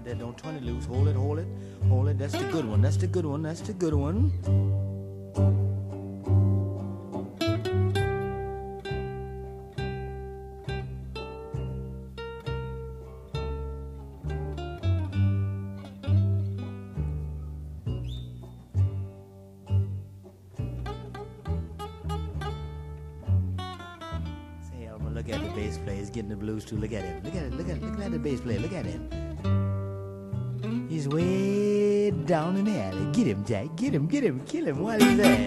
right there. Don't turn it loose. Hold it, hold it, hold it. That's the good one. That's the good one. That's the good one. Look at the bass player. He's getting the blues too. Look at him. Look at it. Look at the bass player. Look at him. He's way down in the alley. Get him, Jack. Get him. Kill him while he's there.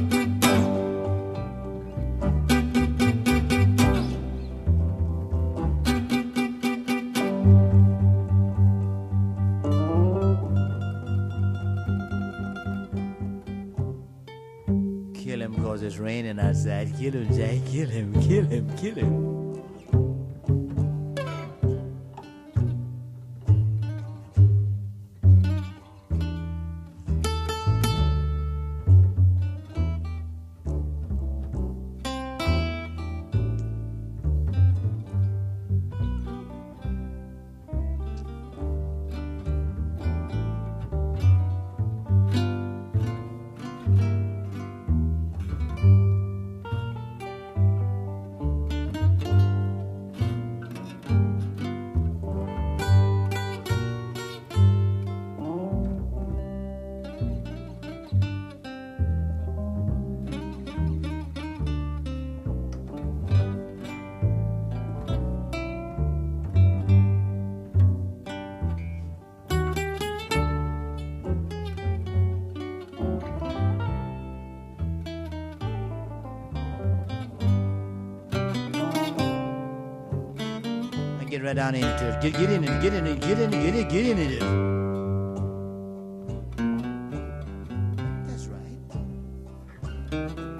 Kill him cause it's raining outside. Kill him, Jack. Kill him. Get right down into it. Get in it. Get in it. That's right.